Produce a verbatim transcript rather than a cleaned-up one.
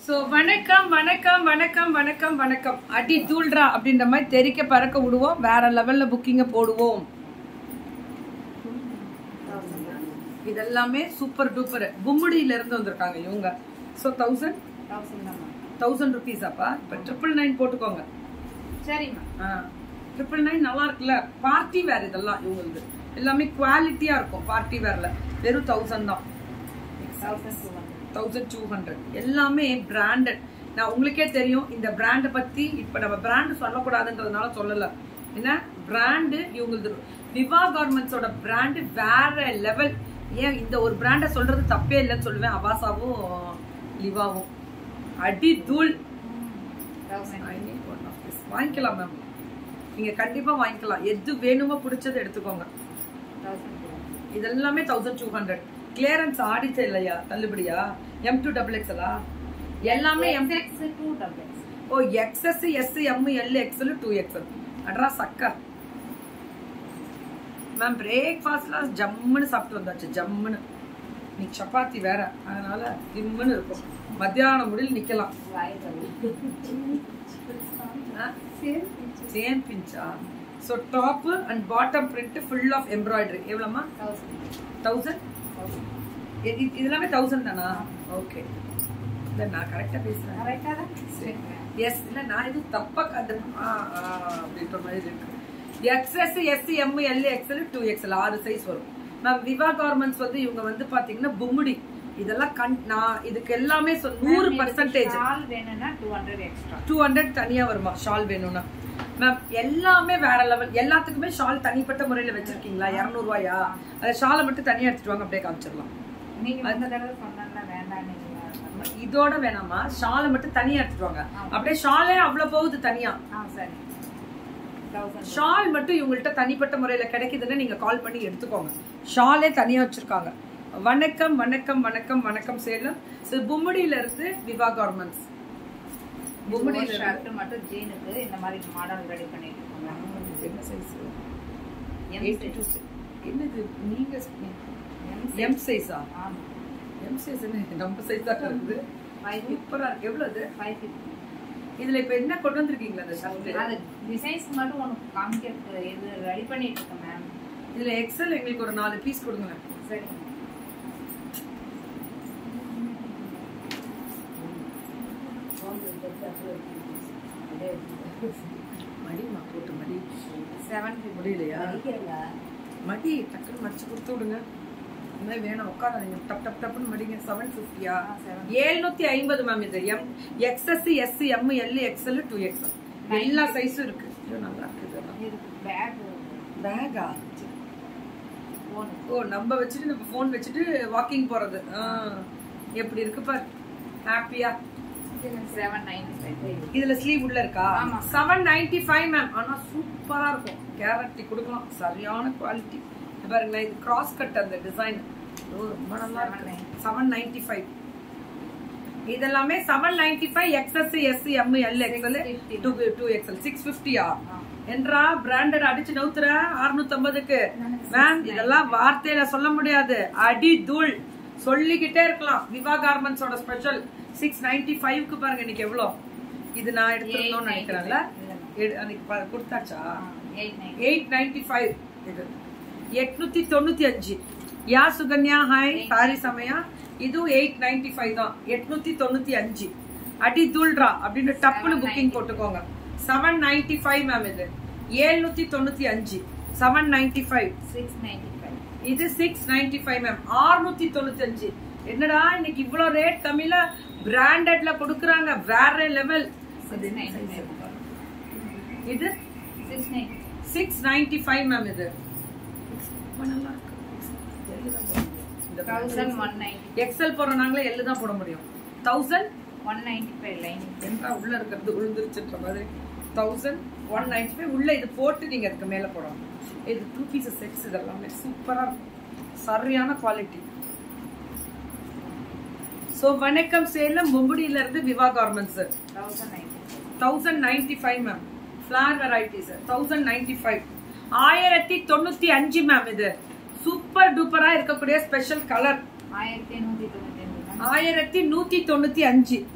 So வணக்கம் வணக்கம் வணக்கம் வணக்கம் வணக்கம் அடி தூள்ரா அப்படின்ற மாதிரி தெரிக்க பறக்க விடுவோம். வேற லெவல்ல புக்கிங்க போடுவோம். இதெல்லாமே சூப்பர் டூப்பர் கும்முடியில இருந்து வந்திருக்காங்க இவங்க. சோ தௌசண்ட் தௌசண்ட் ருபீஸ் அப்பா இப்ப ட்ரிபிள் நைன் போட்டுக்கோங்க. சரிம்மா. ட்ரிபிள் நைன் நல்லா இருக்குல்ல. பார்ட்டி வேர் இதெல்லாம் இவங்களுக்கு எல்லாமே குவாலிட்டியா இருக்கும். பார்ட்டி வேர்ல வெறும் தௌசண்ட் தான். தௌசண்ட் டூ ஹண்ட்ரட் எல்லாமே பிராண்டட். நான் உங்களுக்கே தெரியும் இந்த பிராண்டை பத்தி இப்ப நம்ம பிராண்ட் சொல்லக்கூடாதுன்றதுனால சொல்லல. என்ன பிராண்டு இவங்களுக்கு விவா கார்மெண்ட்ஸோட பிராண்டு வேற லெவல். ஏன் இந்த ஒரு பிராண்டை சொல்றது தப்பே இல்லைன்னு சொல்லுவேன். அவாசாவும் லிவாவும் அடி தூள். வாங்கிக்கலாம் மேம், நீங்க கண்டிப்பா வாங்கிக்கலாம். எது வேணுமோ பிடிச்சது எடுத்துக்கோங்க. இதெல்லாமே thousand two hundred clearance Aadi இல்லையா தள்ளுபடியா? எம் டூ டபுள் எக்ஸ்எலா எல்லாமே எம் டூ டபுள் எக்ஸ். ஓ XS S M L XL to XL அட்ரா சக்கா மேம். பிரேக்ஃபாஸ்ட்லாம் ஜம்முன்னு சாப்பிட்டு வந்தாச்சு. ஜம்முன்னு நீ சப்பாத்தி வேற, அதனால ஜிம்முன்னு இருக்கும். மத்தியானம் முடியல நிக்கலாம். சேம் பிஞ்சா. So top and bottom print full of embroidery. எவ்வளோமா? தௌசண்ட். இதெல்லாமே தௌசண்ட் தானா? ஓகே, இல்ல நான் கரெக்டா பேசுறேன். எஸ் இல்ல நான் இது தப்பா அப்படின்ற மாதிரி இருக்கு. XS S M L XL to XL ஆறு சைஸ் வரும் மேம். விவா கார்மெண்ட்ஸ் வந்து இவங்க வந்து பாத்தீங்கன்னா பும்முடி இதெல்லாம் நான் இதுக்கு எல்லாமே நூறு பர்சன்டேஜ் டூ ஹண்ட்ரட் தனியா வருமா? ஷால் வேணும்னா மேம் எல்லாமே வேற லெவல். எல்லாத்துக்குமே ஷால் தனிப்பட்ட முறையில வச்சிருக்கீங்களா? இருநூறு ரூபாயா? அந்த ஷாலை மட்டும் தனியா எடுத்துட்டு வாங்க, அப்படியே காமிச்சிடலாம். இதோட வேணாமா? ஷாலை மட்டும் தனியா எடுத்துட்டு வாங்க. அப்படியே ஷாலே அவ்வளவு போகுது தனியா. ஷால் மட்டும் இவங்கள்ட்ட தனிப்பட்ட முறையில கிடைக்குதுன்னு நீங்க கால் பண்ணி எடுத்துக்கோங்க. ஷாலே தனியா வச்சிருக்காங்க. வணக்கம் வணக்கம் வணக்கம் வணக்கம் சேலம். பும்முடியில இருந்து விவா கார்மெண்ட்ஸ். பும்முடியில ஷர்ட் மட்டும் ஜீனுக்கு இந்த மாதிரி மாடல் ரெடி பண்ணிட்டு இருக்கோம். என்ன சைஸ்? Eighty two. என்னது நீங்க எம் சைஸா? ஆமா எம் சைஸ். என்ன நம்ம சைஸா இருக்குது. சூப்பரா இருக்கு. எவ்வளவு? Five fifty. இதுல இப்ப என்ன கொண்டு வந்திருக்கீங்களா? அந்த ஷர்ட் அது டிசைன்ஸ் மட்டும் உங்களுக்கு காமிக்கிறதுக்கு இது ரெடி பண்ணிட்டு இருக்கேன் மேம். இதுல எக்ஸல் எங்களுக்கு ஒரு நாலு பீஸ் கொடுங்க. சரி. மடிமா போட்டு மடி செவன் முடியலையா? மடி டக்குன்னு மடிச்சு கொடுத்து விடுங்க. இந்த வேணும் உட்காராதீங்க. டப் டப் டப்னு மடிங்க. செவன் பிப்டியா? ஏழுநூத்தி ஐம்பது மேம். இது M XS S M L XL to XL எல்லா சைஸும் இருக்கு. நல்லா இருக்கு. பேகா? ஓ நம்ம வச்சுட்டு நம்ம போன் வச்சுட்டு வாக்கிங் போறது எப்படி இருக்கு பாரு. ஹாப்பியா? இதுல ஸ்லீவ் உள்ள இருக்கா? Seven ninety five ma'am. ஆனா சூப்பரா இருக்கும். கேரண்டி கொடுக்கலாம். சரியான குவாலிட்டி. பாருங்களேன், இது கிராஸ் கட் அந்த டிசைன் ரொம்ப நல்லா இருக்கு. Seven ninety five. இதெல்லாமே seven ninety five XS S M L XL to XL six பிப்டியா? என்றா பிராண்டட் அடிச்சு நவுத்துற அறுநூத்தி ஐம்பதுக்கு மேம். இதெல்லாம் வார்த்தையில சொல்ல முடியாது. அடி தூள் சொல்லிக்கிட்டே இருக்கலாம். விவா கார்மெண்ட்ஸோட ஸ்பெஷல் சிக்ஸ் நைன்டி ஃபைவ்க்கு பாருங்க. இன்னைக்கு எவ்வளோ இது நான் எடுத்துருந்தோம்னு நினைக்கிறேன்ல. அன்னைக்கு கொடுத்தாச்சா? Eight ninety five. இது எட்நூத்தி தொண்ணூத்தி அஞ்சு. யா சுகன்யா ஹாய் சாரி சமயா. இதுவும் எயிட் நைன்டி ஃபைவ் தான். எட்நூத்தி தொண்ணூத்தி அஞ்சு. அடி தூள்ரா அப்படின்னு டப்புன்னு புக்கிங் போட்டுக்கோங்க. Seven ninety five ma'am. இது ஏழுநூத்தி தொண்ணூத்தி அஞ்சு. Seven ninety five. Six ninety five. இது சிக்ஸ் நைன்டி ஃபைவ் மேம். ஆறுநூத்தி தொண்ணூத்தி அஞ்சு. என்னடா இன்னைக்கு இவ்வளவு ரேட் தமிழ்ல பிராண்டட்ல கொடுக்கறாங்க. வேற லெவல். இது சிக்ஸ் நைன்டி ஃபைவ் மேம். இது எக்ஸல் போறனாங்களே எல்லு தான் போட முடியும். Thousand one ninety five line என்ன உள்ள இருக்கிறது விழுந்துருச்சுன்ற மாதிரி. தௌசண்ட் ஒன் நைன்டி ஃபைவ் உள்ள இது போட்டு நீங்க அதுக்கு மேல போடணும். இது டூ பீசஸ் செட்ஸ். இதெல்லாமே சூப்பரா இருக்கும். சரியான குவாலிட்டி. சோ வணக்கம் சேலம் மும்புடியில இருந்து Viva garments. Thousand ninety five ma'am. Flare varieties thousand ninety five. ஆயிரத்தி தொண்ணூத்தி அஞ்சு மேம். இது சூப்பர் டூப்பரா இருக்கக்கூடிய ஸ்பெஷல் கலர். ஆயிரத்தி நூத்தி தொண்ணூத்தி அஞ்சு.